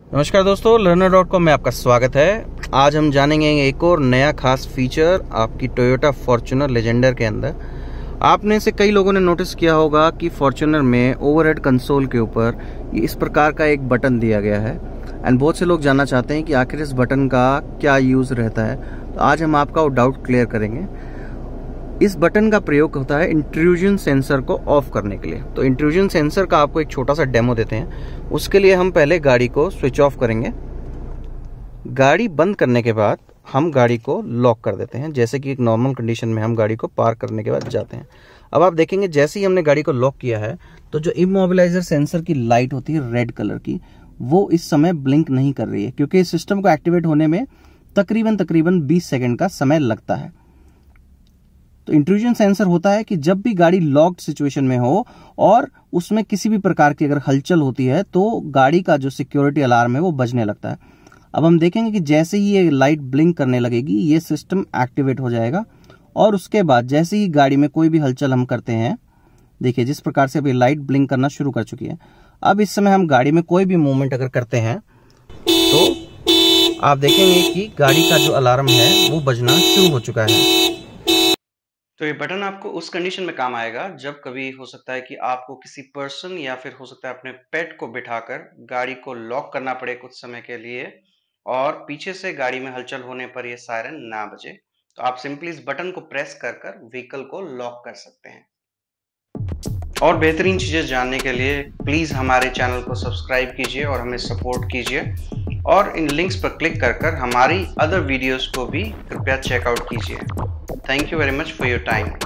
नमस्कार दोस्तों, learner.com में आपका स्वागत है। आज हम जानेंगे एक और नया खास फीचर आपकी टोयोटा फॉर्च्यूनर लेजेंडर के अंदर। आपने से कई लोगों ने नोटिस किया होगा कि फॉर्च्यूनर में ओवरहेड कंसोल के ऊपर इस प्रकार का एक बटन दिया गया है एंड बहुत से लोग जानना चाहते हैं कि आखिर इस बटन का क्या यूज़ रहता है। तो आज हम आपका वो डाउट क्लियर करेंगे। इस बटन का प्रयोग होता है इंट्रूजन सेंसर को ऑफ करने के लिए। तो इंट्रूजन सेंसर का आपको एक छोटा सा डेमो देते हैं। उसके लिए हम पहले गाड़ी को स्विच ऑफ करेंगे। गाड़ी बंद करने के बाद हम गाड़ी को लॉक कर देते हैं, जैसे कि एक नॉर्मल कंडीशन में हम गाड़ी को पार्क करने के बाद जाते हैं। अब आप देखेंगे जैसे ही हमने गाड़ी को लॉक किया है तो जो इमोबिलाइजर सेंसर की लाइट होती है रेड कलर की, वो इस समय ब्लिंक नहीं कर रही है, क्योंकि इस सिस्टम को एक्टिवेट होने में तकरीबन 20 सेकेंड का समय लगता है। तो इंट्रूजन सेंसर होता है कि जब भी गाड़ी लॉक्ड सिचुएशन में हो और उसमें किसी भी प्रकार की अगर हलचल होती है तो गाड़ी का जो सिक्योरिटी अलार्म है वो बजने लगता है। अब हम देखेंगे कि जैसे ही ये लाइट ब्लिंक करने लगेगी ये सिस्टम एक्टिवेट हो जाएगा और उसके बाद जैसे ही गाड़ी में कोई भी हलचल हम करते हैं, देखिए जिस प्रकार से अभी लाइट ब्लिंक करना शुरू कर चुकी है। अब इस समय हम गाड़ी में कोई भी मूवमेंट अगर करते हैं तो आप देखेंगे कि गाड़ी का जो अलार्म है वो बजना शुरू हो चुका है। तो ये बटन आपको उस कंडीशन में काम आएगा जब कभी हो सकता है कि आपको किसी पर्सन या फिर हो सकता है अपने पेट को बिठाकर गाड़ी को लॉक करना पड़े कुछ समय के लिए, और पीछे से गाड़ी में हलचल होने पर ये सायरन ना बजे। तो आप सिंपली इस बटन को प्रेस कर कर व्हीकल को लॉक कर सकते हैं। और बेहतरीन चीज़ें जानने के लिए प्लीज़ हमारे चैनल को सब्सक्राइब कीजिए और हमें सपोर्ट कीजिए, और इन लिंक्स पर क्लिक कर कर हमारी अदर वीडियोस को भी कृपया चेकआउट कीजिए। Thank you very much for your time.